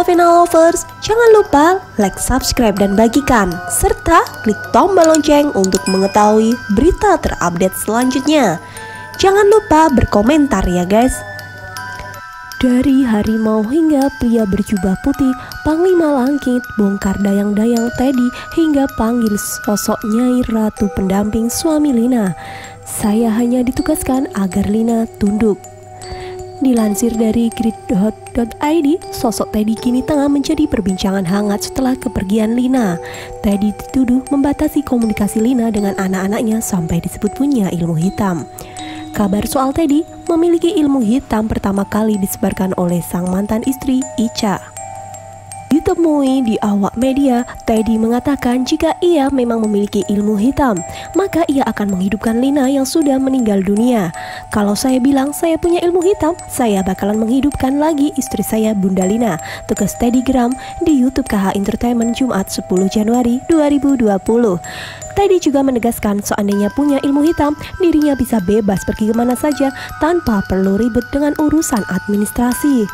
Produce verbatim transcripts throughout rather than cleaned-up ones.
Davina Lovers, jangan lupa like, subscribe, dan bagikan, serta klik tombol lonceng untuk mengetahui berita terupdate selanjutnya. Jangan lupa berkomentar ya guys. Dari harimau hingga pria berjubah putih, Panglima Langit bongkar dayang-dayang Teddy hingga panggil sosok Nyai Ratu pendamping suami Lina. Saya hanya ditugaskan agar Lina tunduk. Dilansir dari grid dot i d, sosok Teddy kini tengah menjadi perbincangan hangat setelah kepergian Lina. Teddy dituduh membatasi komunikasi Lina dengan anak-anaknya sampai disebut punya ilmu hitam. Kabar soal Teddy memiliki ilmu hitam pertama kali disebarkan oleh sang mantan istri Icha. Ditemui di awak media, Teddy mengatakan jika ia memang memiliki ilmu hitam, maka ia akan menghidupkan Lina yang sudah meninggal dunia. Kalau saya bilang saya punya ilmu hitam, saya bakalan menghidupkan lagi istri saya, Bunda Lina, tugas Teddy geram di YouTube K H Entertainment Jumat sepuluh Januari dua ribu dua puluh. Teddy juga menegaskan seandainya punya ilmu hitam, dirinya bisa bebas pergi kemana saja tanpa perlu ribet dengan urusan administrasi.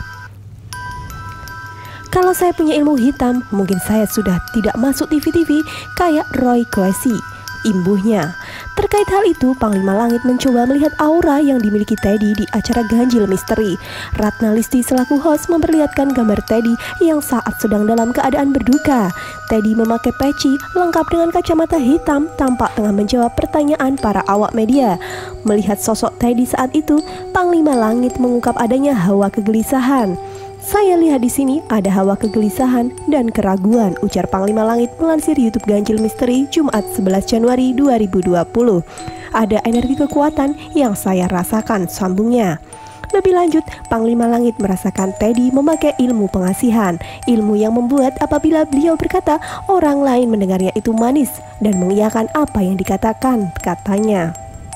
Kalau saya punya ilmu hitam, mungkin saya sudah tidak masuk T V-T V kayak Roy Kwesi, imbuhnya. Terkait hal itu, Panglima Langit mencoba melihat aura yang dimiliki Teddy di acara Ganjil Misteri. Ratna Listi selaku host memperlihatkan gambar Teddy yang saat sedang dalam keadaan berduka. Teddy memakai peci lengkap dengan kacamata hitam, tampak tengah menjawab pertanyaan para awak media. Melihat sosok Teddy saat itu, Panglima Langit mengungkap adanya hawa kegelisahan. Saya lihat di sini ada hawa kegelisahan dan keraguan, ujar Panglima Langit melansir YouTube Ganjil Misteri Jumat sebelas Januari dua ribu dua puluh. Ada energi kekuatan yang saya rasakan, sambungnya. Lebih lanjut, Panglima Langit merasakan Teddy memakai ilmu pengasihan, ilmu yang membuat apabila beliau berkata, orang lain mendengarnya itu manis dan mengiyakan apa yang dikatakan, katanya.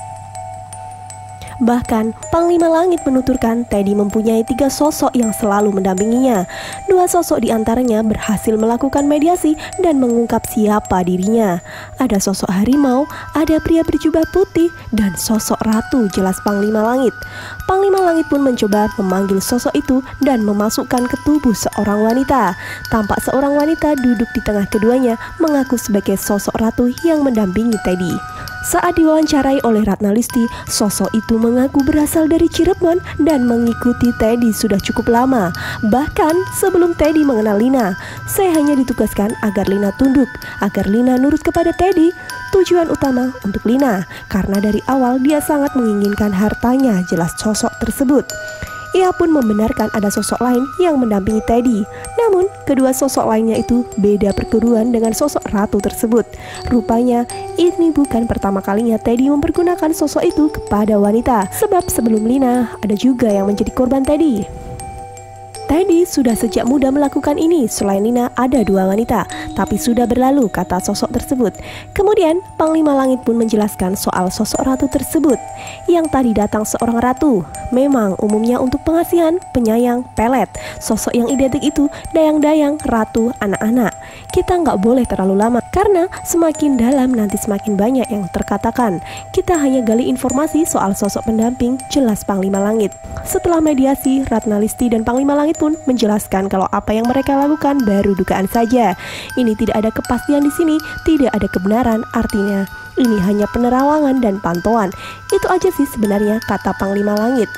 Bahkan, Panglima Langit menuturkan Teddy mempunyai tiga sosok yang selalu mendampinginya. Dua sosok diantaranya berhasil melakukan mediasi dan mengungkap siapa dirinya. Ada sosok harimau, ada pria berjubah putih, dan sosok ratu, jelas Panglima Langit. Panglima Langit pun mencoba memanggil sosok itu dan memasukkan ke tubuh seorang wanita. Tampak seorang wanita duduk di tengah keduanya mengaku sebagai sosok ratu yang mendampingi Teddy. Saat diwawancarai oleh Ratna Listi, sosok itu mengaku berasal dari Cirebon dan mengikuti Teddy sudah cukup lama. Bahkan sebelum Teddy mengenal Lina, saya hanya ditugaskan agar Lina tunduk, agar Lina nurut kepada Teddy. Tujuan utama untuk Lina, karena dari awal dia sangat menginginkan hartanya, jelas sosok tersebut. Ia pun membenarkan ada sosok lain yang mendampingi Teddy. Namun, kedua sosok lainnya itu beda perguruan dengan sosok ratu tersebut. Rupanya, ini bukan pertama kalinya Teddy mempergunakan sosok itu kepada wanita. Sebab sebelum Lina, ada juga yang menjadi korban Teddy. Teddy sudah sejak muda melakukan ini. Selain Lina, ada dua wanita, tapi sudah berlalu, kata sosok tersebut. Kemudian, Panglima Langit pun menjelaskan soal sosok ratu tersebut. Yang tadi datang seorang ratu, memang umumnya untuk pengasihan, penyayang, pelet. Sosok yang identik itu dayang-dayang, ratu, anak-anak. Kita nggak boleh terlalu lama, karena semakin dalam nanti semakin banyak yang terkatakan. Kita hanya gali informasi soal sosok pendamping, jelas Panglima Langit. Setelah mediasi, Ratna Listi dan Panglima Langit pun menjelaskan kalau apa yang mereka lakukan baru dugaan saja. Ini tidak ada kepastian di sini, tidak ada kebenaran, artinya ini hanya penerawangan dan pantauan. Itu aja sih sebenarnya, kata Panglima Langit.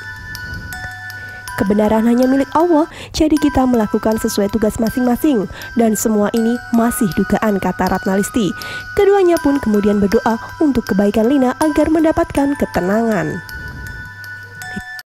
Kebenaran hanya milik Allah, jadi kita melakukan sesuai tugas masing-masing. Dan semua ini masih dugaan, kata Ratna Listi. Keduanya pun kemudian berdoa untuk kebaikan Lina agar mendapatkan ketenangan.